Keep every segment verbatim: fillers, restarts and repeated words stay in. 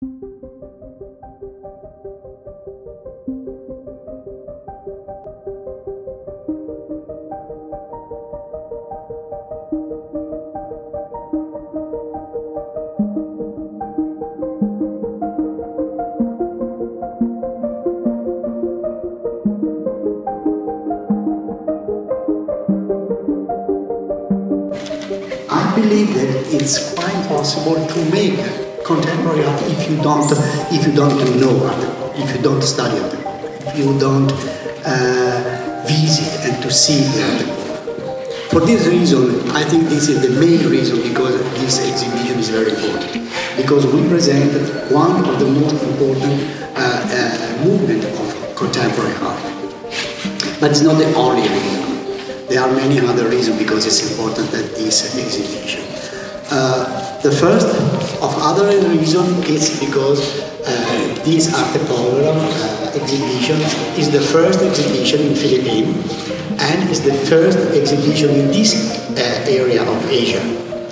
I believe that it's quite possible to make contemporary art if you don't, if you don't know art, if you don't study art, if you don't uh, visit and to see the art. For this reason, I think this is the main reason because this exhibition is very important. Because we present one of the most important uh, uh, movement of contemporary art. But it's not the only reason. There are many other reasons because it's important that this exhibition. Uh, the first of other reason is because uh, this Arte Povera uh, exhibition is the first exhibition in Philippines and is the first exhibition in this uh, area of Asia.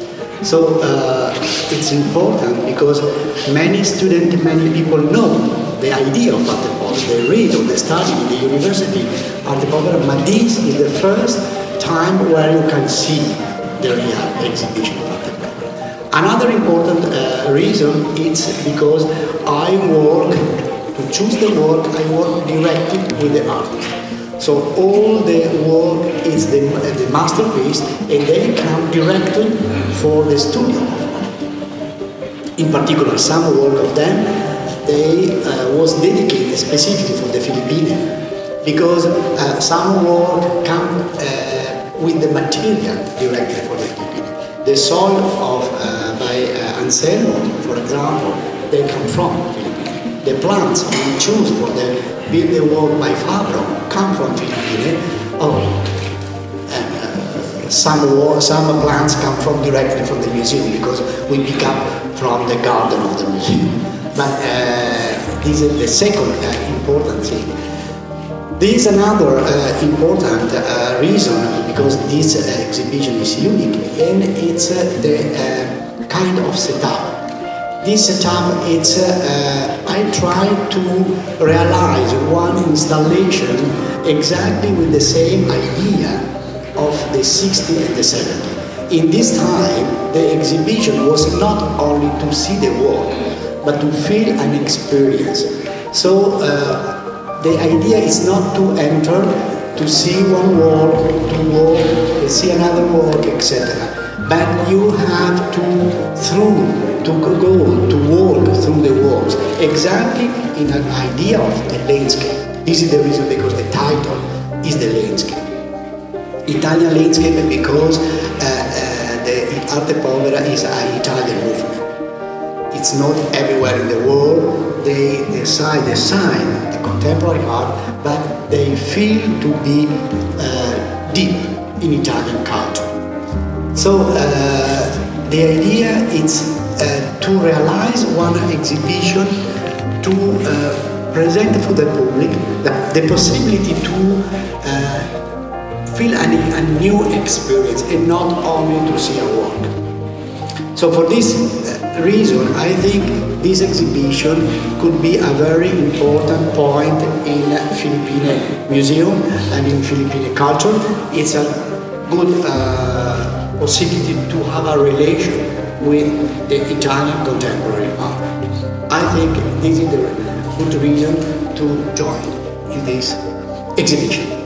So uh, it's important because many students, many people know the idea of Arte Povera. They read or they study in the university Arte Povera, but this is the first time where you can see the real exhibition of Arte Povera. Another important uh, reason is because I work, to choose the work, I work directly with the artist. So all the work is the, the masterpiece and they come directly for the studio of art. In particular, some work of them, they uh, was dedicated specifically for the Philippines because uh, some work come uh, with the material directly for the Philippines. The soil of, uh, by uh, Anselmo, for example, they come from the Philippines. The plants we choose for the building work by Fabro come from Philippines. Oh, and, uh, some, some plants come from directly from the museum because we pick up from the garden of the museum. But uh, this is the second uh, important thing. There is another uh, important uh, reason because this uh, exhibition is unique, and it's uh, the uh, kind of setup. This setup, it's uh, I try to realize one installation exactly with the same idea of the sixties and the seventies. In this time, the exhibition was not only to see the work, but to feel an experience. So uh, the idea is not to enter, to see one work, to walk, to see another work, et cetera. But you have to through, to go, to walk through the works, exactly in an idea of the landscape. This is the reason because the title is the landscape. Italian landscape because uh, uh, the Arte Povera is an Italian movement. It's not everywhere in the world. They decide, design the contemporary art, but they feel to be uh, deep in Italian culture. So uh, the idea is uh, to realize one exhibition to uh, present for the public the, the possibility to uh, feel a, a new experience and not only to see a work. So for this reason, I think this exhibition could be a very important point in Philippine museum and in Philippine culture. It's a good uh, possibility to have a relation with the Italian contemporary art. I think this is the good reason to join in this exhibition.